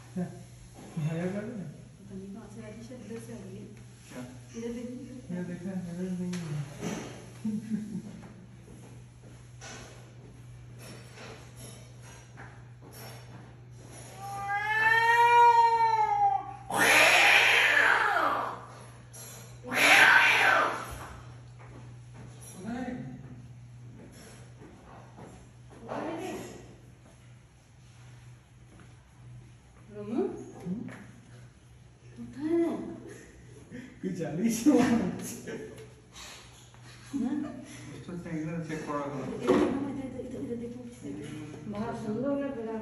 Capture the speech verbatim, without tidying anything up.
भैया कर रहे हैं पता नहीं कहाँ से आती शब्द से आ रही है क्या इधर देखिए ये देखा नजर नहीं है चालीस तो सेंटर चेक करा इधर देखो इधर देखो बाहर सुन लो ना